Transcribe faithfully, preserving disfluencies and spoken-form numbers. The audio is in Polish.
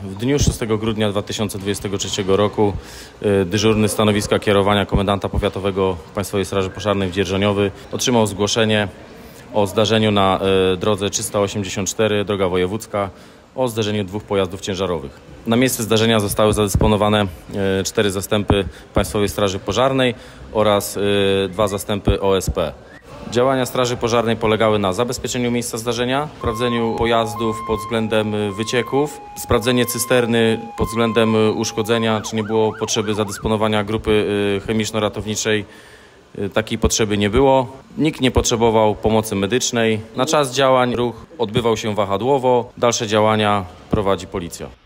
W dniu szóstego grudnia dwa tysiące dwudziestego trzeciego roku dyżurny stanowiska kierowania komendanta powiatowego Państwowej Straży Pożarnej w Dzierżoniowy otrzymał zgłoszenie o zdarzeniu na drodze trzysta osiemdziesiąt cztery, droga wojewódzka, o zderzeniu dwóch pojazdów ciężarowych. Na miejsce zdarzenia zostały zadysponowane cztery zastępy Państwowej Straży Pożarnej oraz dwa zastępy O S P. Działania Straży Pożarnej polegały na zabezpieczeniu miejsca zdarzenia, sprawdzeniu pojazdów pod względem wycieków, sprawdzenie cysterny pod względem uszkodzenia, czy nie było potrzeby zadysponowania grupy chemiczno-ratowniczej. Takiej potrzeby nie było. Nikt nie potrzebował pomocy medycznej. Na czas działań ruch odbywał się wahadłowo. Dalsze działania prowadzi policja.